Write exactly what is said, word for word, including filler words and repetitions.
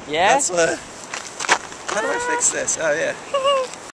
Yeah? That's what... How do I fix this? Oh, yeah.